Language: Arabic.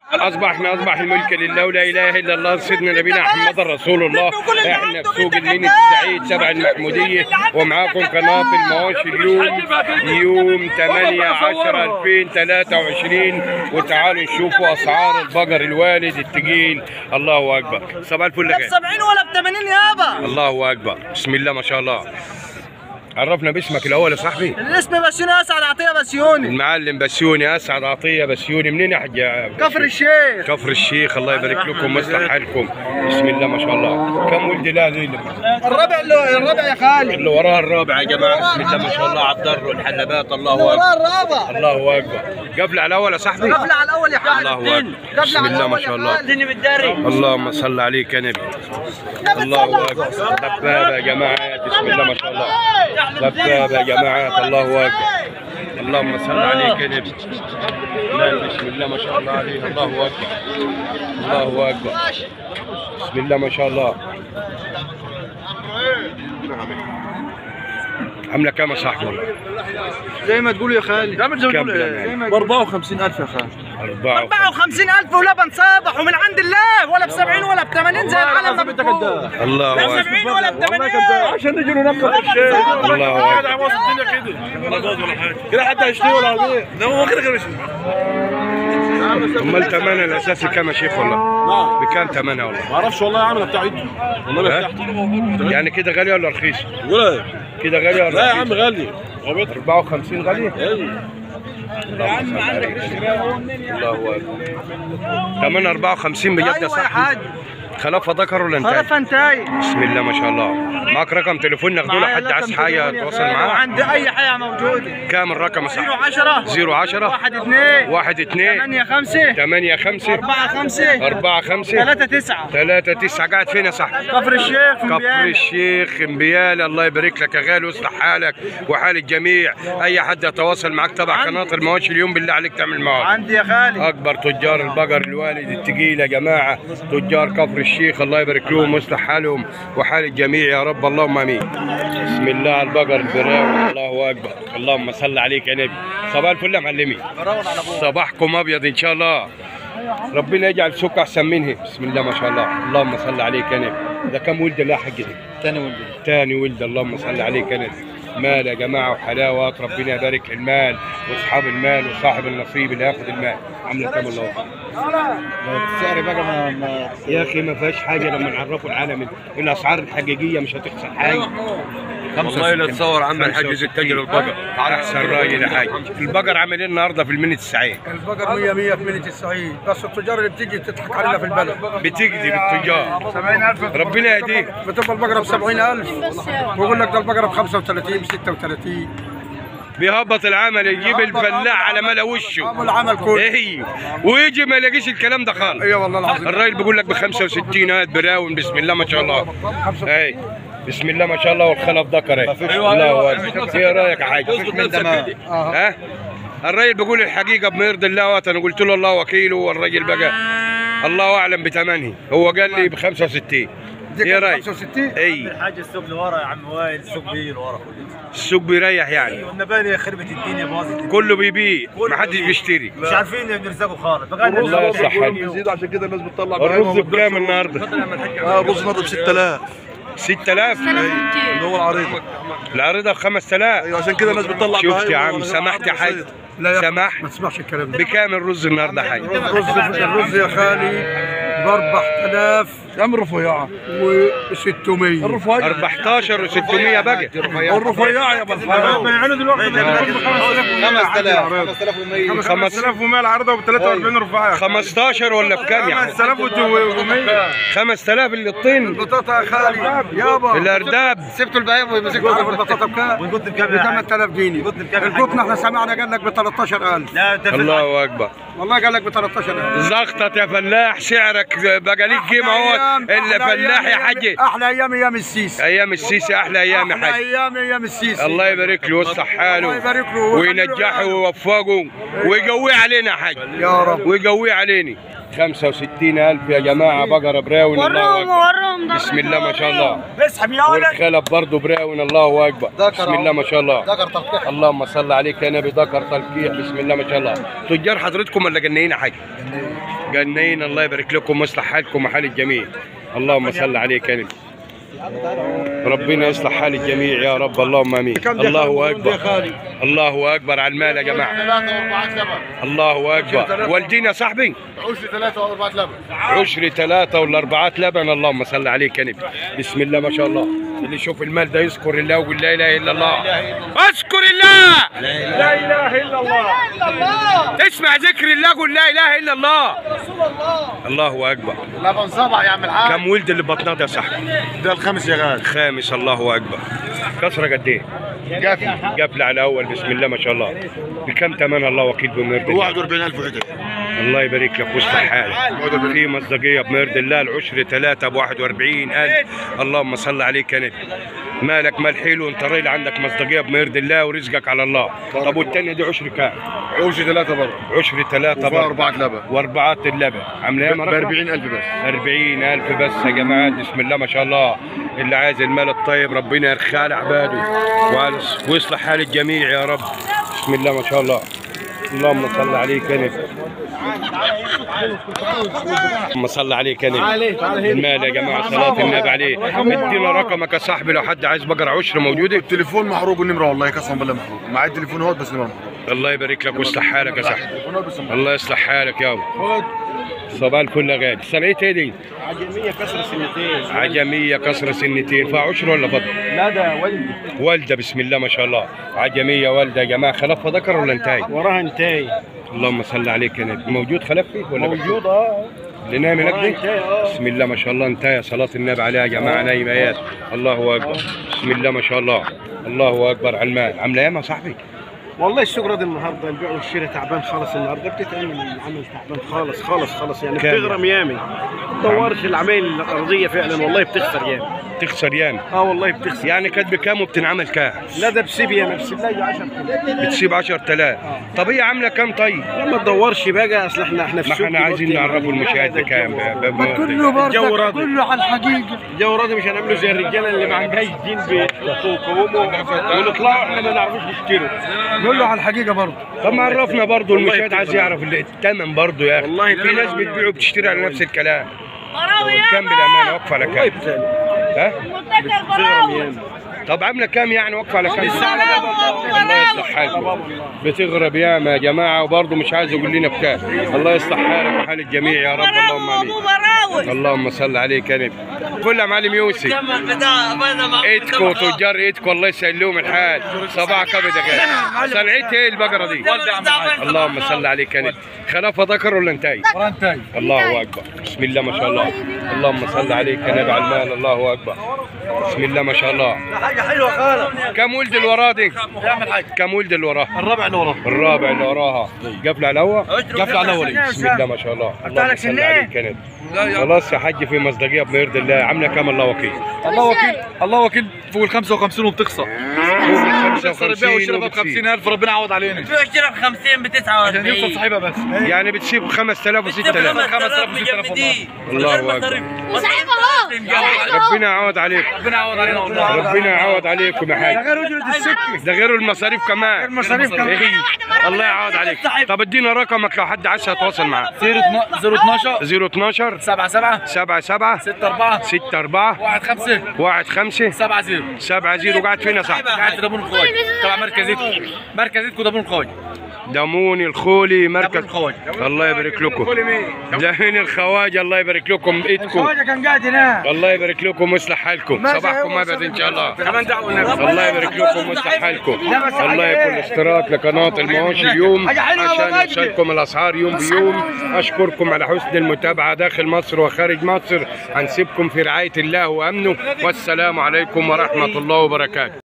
اصبح الملك لله ولا اله الا الله، سيدنا نبينا محمد رسول الله. احنا في سوق المنيا السعيد تبع المحموديه، ومعاكم قناه المواشي اليوم يوم 8/10/2023. وتعالوا نشوفوا اسعار البقر الوالد الثقيل. الله اكبر. صباح الفل. لا ب 70 ولا ب 80 يابا. الله اكبر، بسم الله ما شاء الله. عرفنا باسمك الاول يا صاحبي. الاسم بسيوني اسعد عطيه بسيوني. المعلم بسيوني اسعد عطيه بسيوني. منين يا حاج؟ كفر الشيخ. كفر الشيخ. الله يبارك لكم ويصلح حالكم. بسم الله ما شاء الله. كم ولد لا ذي؟ الربع يا خالد. اللي وراه الرابع يا جماعه. بسم الله ما شاء الله على الضر والحلبات. الله اكبر. وراه الرابع. الله اكبر. قفله على الاول يا صاحبي. قفله على الاول يا خالد. الله اكبر. بسم الله ما شاء الله. اللهم صل عليك يا نبي. الله اكبر. دبابه يا جماعه. بسم الله ما شاء الله. دبابه يا جماعه. الله اكبر. اللهم صل عليك يا نبي. بسم الله ما شاء الله عليه. الله اكبر. الله اكبر. بسم الله ما شاء الله. عامله كام يا صاحبي؟ زي ما تقول يا خالد. كام ب 54,000 يا خالد. 54,000 ولبن صابح ومن عند الله، ولا ب 70 ولا ب 80 زي العالم ما بتقول. الله لا اكبر. 70 ولا ب 80 عشان نجي ننقص الشيء. الله اكبر. وسط الدنيا كده ولا جوز ولا حاجه كده حتى هيشتري ولا هيبيع. ده هو كده كده. امال ثمنها الاساسي كام يا شيخ والله؟ نعم. بكام ثمنها والله؟ ما اعرفش والله يا عم. بتاع عيد والله بتاعتي. يعني كده غاليه ولا رخيصه؟ ولا كده غاليه ولا لا يا رخيصة؟ عم غالي. 54 غاليه؟ ايوه يا عم عندك الله اكبر. ثمنها 54 بجد يا ايوه يا صاحبي؟ حاج. خلفها ذكر ولا انتاي؟ خلفها انتاي. بسم الله ما شاء الله. معك رقم تليفون ناخده له حد عايز حاجه يتواصل معاه؟ عندي اي حاجه موجوده. كام الرقم يا صاحبي؟ 010 010 12 8 5 8 5 4 5 4 5 3 9 3 9. قاعد فين يا صاحبي؟ كفر الشيخ في كفر مبيانة. الشيخ مبيال. الله يبارك لك يا غالي ويصلح حالك وحال الجميع. اي حد يتواصل معك تبع قناه المواشي اليوم بالله عليك تعمل معاه. عندي يا خالد. اكبر تجار البقر الوالد الثقيل يا جماعه، تجار كفر الشيخ. الله يبارك لهم ويصلح حالهم وحال الجميع يا رب. اللهم امين. بسم الله على البقر البراوي. الله اكبر. اللهم صل عليك يا نبي. صباح الفل يا معلمين. صباحكم ابيض ان شاء الله. ربنا يجعل سوق احسن منه. بسم الله ما شاء الله. اللهم صل عليك يا نبي. ده كم ولد لا حق دي؟ ثاني ولد. اللهم صل عليك يا نبي. مال يا جماعه وحلاوات. ربنا يبارك المال واصحاب المال وصاحب النصيب اللي ياخذ المال. عامله كام الله اكبر؟ السعر بقى ما يا اخي ما فيهاش حاجه لما نعرفوا العالم الاسعار الحقيقيه مش هتخسر حاجه. والله لا تصور عم الحاج زي التاجر البقر. احسن راجل يا حاج. البقر عامل ايه النهارده في المنيا السعيد؟ البقر 100 في منية السعيد، بس التجار اللي بتيجي تضحك علينا في البلد. بتكذب التجار. 70,000 ربنا يهديك. بتبقى البقره ب 70,000 ويقول لك ده البقره ب 35 ب 36. بيهبط العمل يجيب الفلاح على ملا وشه. ابو العمل كله. ايه ويجي ما يلاقيش الكلام ده خالص. ايوه والله العظيم. الراجل بيقول لك ب 65 هات براون. بسم الله ما شاء الله. اي بسم الله ما شاء الله. والخلف ذكر اهي. الله اكبر. ايه رايك يا حاج؟ ها؟ الراجل بيقول الحقيقه بما يرضي الله. انا قلت له الله وكيله، والراجل بقى الله اعلم بثمنه. هو قال لي ب 65. ايه رايك؟ 65. اي حاجه السوق لورا يا عم وائل. السوق بيجي لورا. السوق بيريح يعني. والنبانيه خربت الدنيا باظت. كله بيبيع ما حدش بيشتري. مش عارفين نرزقه خالص. الله يصلح حالك. بيزيد عشان كده الناس بتطلع. الرز بكام النهارده؟ الرز النهارده ب 6000. 6000 اللي هو العريضه. العريضه ب 5000. ايوه عشان كده الناس بتطلع. شفت يا عم؟ سمحت يا حاج؟ سمح؟ ما تسمعش الكلام ده. بكام الرز النهارده حاج؟ الرز يا خالي ب 4000 يا عم رفيعه و 600. 14 و600 بقى. الرفيعه يا بالحرام. بيعانوا دلوقتي 5100. 5100 العرضه ب 43 رفيعه. 15 ولا بكام يا حاج؟ 5100. 5000 اللي الطين. البطاطا يا خالي يابا. الارداب سبتوا البياض ويمسكوا البطاطا بكام؟ والقط بكام ب 8000 جنيه. القطن احنا سمعنا قال لك ب 13000. لا ده الله اكبر. والله قال لك ب 13000. زغطت يا فلاح سعرك بقى ليك قيمه اهو. الا فلاح يا حاج. احلى ايام السيسي. ايام السيسي احلى ايام يا حاج. ايام السيسي. الله يبارك له ويصلح حاله. الله يبارك له وينجحه ويوفقه ويقويه علينا يا حاج. يا رب. ويقويه علينا. 65,000 يا جماعه بقره براون. الله اكبر بسم الله ما شاء الله. اسحب يا ولد. والخلف برضه براون. الله اكبر بسم الله ما شاء الله. اللهم صل عليك يا نبي. ذكر تلقيح بسم الله ما شاء الله. تجار حضرتكم ولا جنين حاجه؟ جنين. الله يبارك لكم ويصلح حالكم وحال الجميع. اللهم صل عليك يا نبي. ربنا يصلح حال الجميع يا رب. اللهم امين. الله اكبر الله اكبر على المال يا جماعه. 3 و4 لبن. الله اكبر. والدين يا صاحبي عشر 3 و4 لبن. عشر 3 ولا 4 لبن. اللهم صل عليك يا نبي. بسم الله ما شاء الله. اللي يشوف المال ده يذكر الله ويقول لا اله الا الله. اذكر الله. لا اله الا الله. تسمع ذكر الله قول لا اله الا الله. الله اكبر. لبن 7 يا عم الحاج. كم ولد اللي بطنها ده يا صاحبي؟ ده الخامس يا غالي. خامس. الله اكبر. كسره قد ايه؟ قفله على اول. بسم الله ما شاء الله. بكم ثمنها الله وكيل بمرد الله؟ 41,000 وحده. الله يبارك لك ويصلح حالك. في مصداقيه بمرد الله. العشر 3 ب 41,000. اللهم صل عليك يا نبي. مالك مال حلو انت راجل عندك مصداقيه بمرد الله ورزقك على الله. طب والثانيه دي عشر كام؟ عشر 3 برضه. عشر 3 برضه. 4 لبن. و4 اللبن. عامله ايه ب 40,000 بس. 40,000 بس يا جماعه. بسم الله ما شاء الله. اللي عايز المال الطيب ربنا يرخاه لعباده ويصلح حال الجميع يا رب. بسم الله ما شاء الله. اللهم صل عليك يا نبي. اللهم صل عليك يا نبي. المال يا جماعه صلاه النبي عليه. ادينا رقمك يا صاحبي لو حد عايز بقره عشر موجوده. التليفون محروق النمره والله قسما بالله محروق. معايا التليفون اهوت بس النمره محروق. الله يبارك لك ويصلح حالك يا صاحبي. الله يصلح حالك يابا. صباح الفل يا غالي. صنعتها ايه دي؟ عجميه كسر سنتين. عجميه كسر سنتين. فيها عشر ولا فضل؟ لا ده والده. والده. بسم الله ما شاء الله. عجميه والده يا جماعه. خلفها ذكر ولا انتاي؟ وراها انتاي. اللهم صل عليك يا نبي. موجود خلف فيه ولا موجود اللي نايم هناك دي؟ بسم الله ما شاء الله. انتهى صلاة النبي عليها يا جماعة. نايمات. الله أكبر. بسم الله ما شاء الله. الله أكبر على المال. عاملة ايه يا صاحبي؟ والله السوق راضي النهارده. البيع والشراء تعبان خالص النهارده. بتتعمل العمل تعبان خالص خالص خالص يعني. بتغرم يامي. ما تدورش العمايل الأرضية فعلا والله بتخسر يامي. تخسر يامي؟ والله بتخسر. يعني كانت بكام وبتنعمل كام؟ لا ده بسيب يامي. بسيب لها 10,000. بتسيب 10,000. طب هي عاملة كام طيب؟ ما تدورش بقى. اصل احنا في ما السوق. احنا عايزين نعرفوا المشاهد ده كام. كله برضه كله على الحقيقه. الجو راضي. مش هنعمله زي الرجاله اللي ما عندهاش دين بيقوموا ونطلعوا احنا ما نعرفوش نشتروا. كله على الحقيقه برضه. طب ما عرفنا برضه المشاهد عايز يعرف الثمن برضه يا اخي. والله في ناس بتبيع وبتشتري على نفس الكلام. كام بالامانه واقفه على كام؟ ها؟ طب عامله كام يعني واقفه على كام؟ الله يصلح حالكم. بتغرب ياما يا جماعه وبرضه مش عايز يقول لنا بكام. الله يصلح حالك وحال الجميع يا رب. اللهم امين. اللهم صل عليك يا نبي. كل يا معلم يوسف. ايدكم تجار ايدكم الله يسهل لهم الحال. صباح كبد يا غالي. صنعتها ايه البقره دي؟ اللهم صل عليك يا نبي. خلافه ذكر ولا انتاي؟ الله اكبر. بسم الله ما شاء الله. اللهم صل عليك يا نبي على المال. الله اكبر. بسم الله ما شاء الله. حاجه حلوه خالص. كم ولد اللي وراه دي؟ يعمل حاجه. كم ولد اللي وراها؟ الرابع اللي وراه. الرابع اللي وراها. قفله على الهوا؟ قفله على الهوا. بسم الله ما شاء الله. اللهم صل عليك يا نبي. خلاص يا حاج في مصداقيه بمرد الله. عامله كام الله وكيل؟ الله وكيل. الله وكيل فوق ال 55 وبتخسر. بتخسر البيع والشراء ب 50,000 ربنا يعوض علينا. البيع والشراء ب 50 ب 49 عشان يوصل صاحبها بس. يعني بتسيب 5,000 و 6,000. 5,000 و6,000 الله اكبر. ربنا يعوض عليك. ربنا يعوض علينا والله. ربنا يعوض عليكم يا حاج. ده غير اجره السكه. ده غير المصاريف كمان. المصاريف كمان. إيه؟ الله يعوض عليك. طب ادينا رقمك لو حد عايز يتواصل معاك. 012 012 77 77 64 64 15 15 70 70. قاعد فين يا صاحبي؟ قاعد في دابون الخواج تبع مركزيتكم دابون الخواج. دامون الخولي مركز. دابون الخواج. الله يبارك لكم. دامون الخواجه الله يبارك لكم ايدكم. الخواجه كان قاعد هناك. الله يبارك لكم ويصلح حالكم. صباحكم ابد ان شاء الله. كمان دعوه النبي. الله يبارك لكم ويصلح حالكم. الله يكون اشتراك لقناه المواشي اليوم عشان يوصلكم الاسعار يوم بيوم. اشكركم على حسن المتابعه داخل مصر وخارج مصر. هنسيبكم في رعايه الله وامنه. والسلام عليكم ورحمه الله وبركاته.